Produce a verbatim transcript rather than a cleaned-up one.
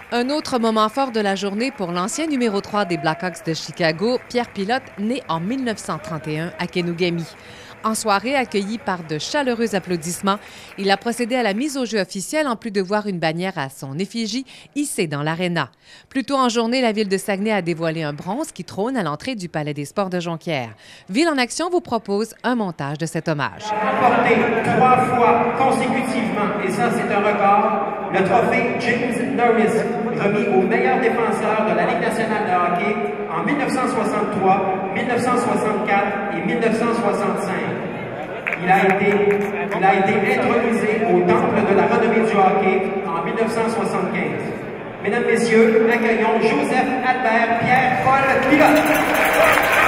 Un autre moment fort de la journée pour l'ancien numéro trois des Blackhawks de Chicago, Pierre Pilote, né en mille neuf cent trente et un à Kenugami. En soirée, accueilli par de chaleureux applaudissements, il a procédé à la mise au jeu officielle en plus de voir une bannière à son effigie hissée dans l'aréna. Plus tôt en journée, la ville de Saguenay a dévoilé un bronze qui trône à l'entrée du Palais des Sports de Jonquière. Ville en Action vous propose un montage de cet hommage. Remporté trois fois consécutivement, et ça c'est un record, le trophée James Norris, remis au meilleur défenseur de la Ligue nationale de hockey en mille neuf cent soixante-trois, mille neuf cent soixante-quatre et mille neuf cent soixante-cinq. Il a été, il a été intronisé au Temple de la renommée du hockey en mille neuf cent soixante-quinze. Mesdames, Messieurs, accueillons Joseph Albert Pierre Paul Pilote.